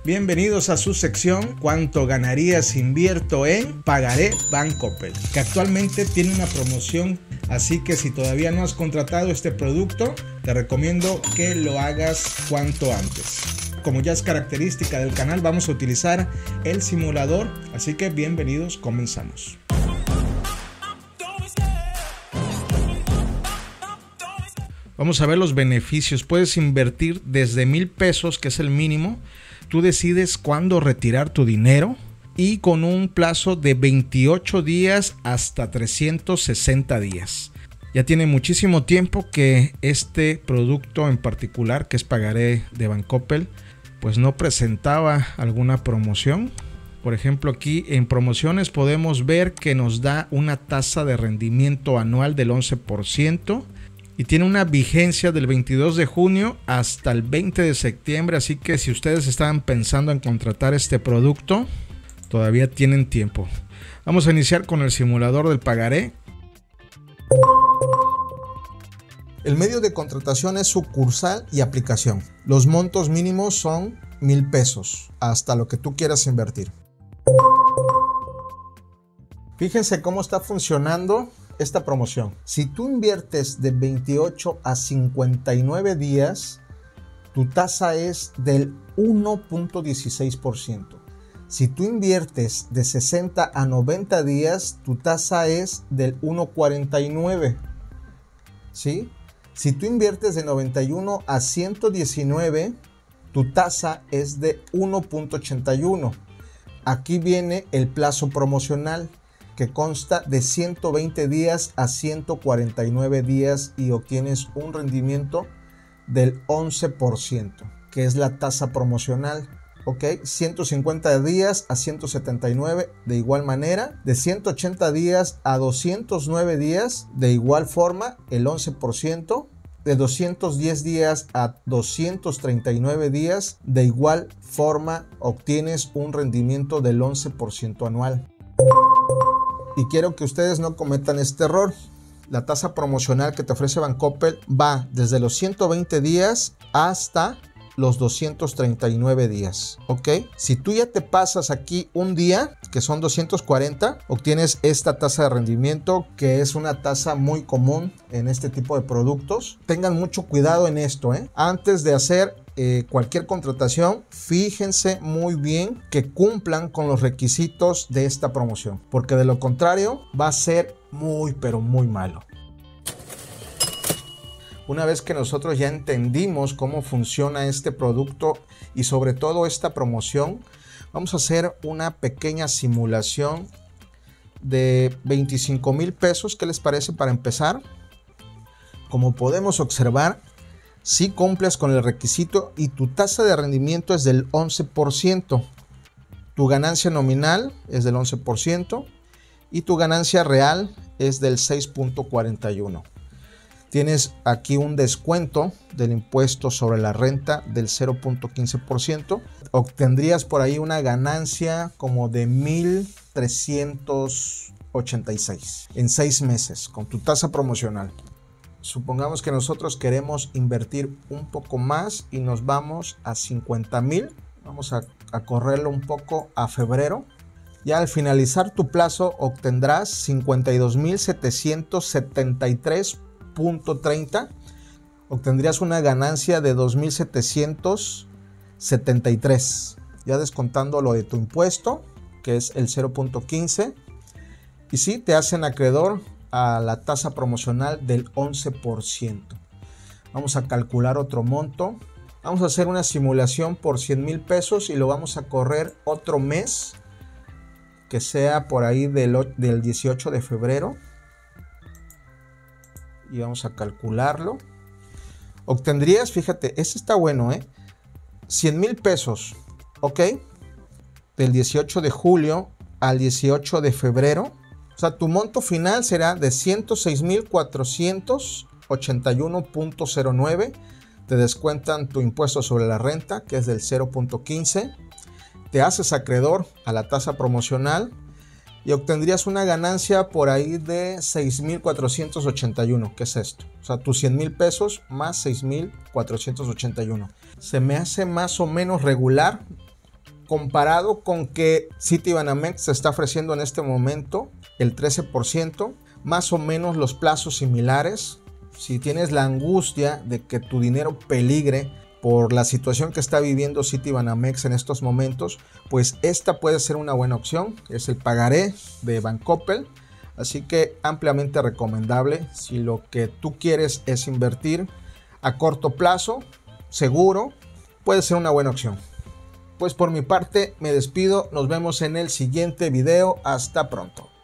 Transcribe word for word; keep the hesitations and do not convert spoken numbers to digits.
Bienvenidos a su sección ¿Cuánto ganaría si invierto en Pagaré Bancoppel? Que actualmente tiene una promoción, así que si todavía no has contratado este producto, te recomiendo que lo hagas cuanto antes. Como ya es característica del canal, vamos a utilizar el simulador, así que bienvenidos, comenzamos. Vamos a ver los beneficios. Puedes invertir desde mil pesos, que es el mínimo. Tú decides cuándo retirar tu dinero y con un plazo de veintiocho días hasta trescientos sesenta días. Ya tiene muchísimo tiempo que este producto en particular, que es Pagaré de Bancoppel, pues no presentaba alguna promoción. Por ejemplo, aquí en promociones podemos ver que nos da una tasa de rendimiento anual del once por ciento. Y tiene una vigencia del veintidós de junio hasta el veinte de septiembre. Así que si ustedes estaban pensando en contratar este producto, todavía tienen tiempo. Vamos a iniciar con el simulador del pagaré. El medio de contratación es sucursal y aplicación. Los montos mínimos son mil pesos, hasta lo que tú quieras invertir. Fíjense cómo está funcionando esta promoción. Si tú inviertes de veintiocho a cincuenta y nueve días, tu tasa es del uno punto dieciséis por ciento. Si tú inviertes de sesenta a noventa días, tu tasa es del uno punto cuarenta y nueve. ¿Sí? Si tú inviertes de noventa y uno a ciento diecinueve, tu tasa es de uno punto ochenta y uno. Aquí viene el plazo promocional, que consta de ciento veinte días a ciento cuarenta y nueve días y obtienes un rendimiento del once por ciento, que es la tasa promocional. ¿Ok? ciento cincuenta días a ciento setenta y nueve de igual manera, de ciento ochenta días a doscientos nueve días de igual forma el once por ciento, de doscientos diez días a doscientos treinta y nueve días de igual forma obtienes un rendimiento del once por ciento anual. Y quiero que ustedes no cometan este error. La tasa promocional que te ofrece Bancoppel va desde los ciento veinte días hasta los doscientos treinta y nueve días. ¿Ok? Si tú ya te pasas aquí un día, que son doscientos cuarenta, obtienes esta tasa de rendimiento, que es una tasa muy común en este tipo de productos. Tengan mucho cuidado en esto, ¿eh? Antes de hacer Eh, cualquier contratación, fíjense muy bien que cumplan con los requisitos de esta promoción, porque de lo contrario va a ser muy pero muy malo. Una vez que nosotros ya entendimos cómo funciona este producto y sobre todo esta promoción, vamos a hacer una pequeña simulación de veinticinco mil pesos. ¿Qué les parece para empezar? Como podemos observar, si cumples con el requisito y tu tasa de rendimiento es del once por ciento, tu ganancia nominal es del once por ciento y tu ganancia real es del seis punto cuarenta y uno. Tienes aquí un descuento del impuesto sobre la renta del cero punto quince por ciento. Obtendrías por ahí una ganancia como de mil trescientos ochenta y seis en seis meses con tu tasa promocional. Supongamos que nosotros queremos invertir un poco más y nos vamos a cincuenta mil. Vamos a, a correrlo un poco a febrero. Ya al finalizar tu plazo obtendrás cincuenta y dos mil setecientos setenta y tres punto treinta. Obtendrías una ganancia de dos mil setecientos setenta y tres. Ya descontando lo de tu impuesto, que es el cero punto quince. Y sí, te hacen acreedor a la tasa promocional del once por ciento. Vamos a calcular otro monto. Vamos a hacer una simulación por cien mil pesos y lo vamos a correr otro mes, que sea por ahí del, del dieciocho de febrero. Y vamos a calcularlo. Obtendrías, fíjate, este está bueno, ¿eh? cien mil pesos, ¿ok? Del dieciocho de julio al dieciocho de febrero. O sea, tu monto final será de ciento seis mil cuatrocientos ochenta y uno punto cero nueve. Te descuentan tu impuesto sobre la renta, que es del cero punto quince. Te haces acreedor a la tasa promocional y obtendrías una ganancia por ahí de seis mil cuatrocientos ochenta y uno. ¿Qué es esto? O sea, tus cien mil pesos más seis mil cuatrocientos ochenta y uno. Se me hace más o menos regular comparado con que Citibanamex se está ofreciendo en este momento el trece por ciento, más o menos los plazos similares. Si tienes la angustia de que tu dinero peligre por la situación que está viviendo Citibanamex en estos momentos, pues esta puede ser una buena opción. Es el pagaré de Bancoppel, así que ampliamente recomendable si lo que tú quieres es invertir a corto plazo, seguro, puede ser una buena opción. Pues por mi parte me despido, nos vemos en el siguiente video, hasta pronto.